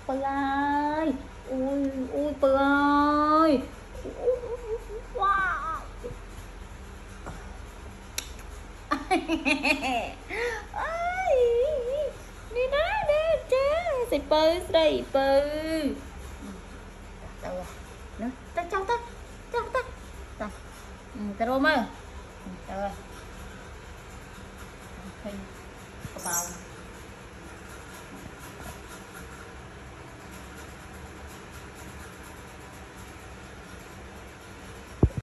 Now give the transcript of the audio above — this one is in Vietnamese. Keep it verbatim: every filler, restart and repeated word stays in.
Pư ơi, ui ui Pư ơi, wow. Ơi, đi đó đi chứ, xì Pư đây Pư. Đâu rồi, nữa, ta cháu ta, cháu ta, ta, ta rôm ơi, đâu rồi, hình, bao.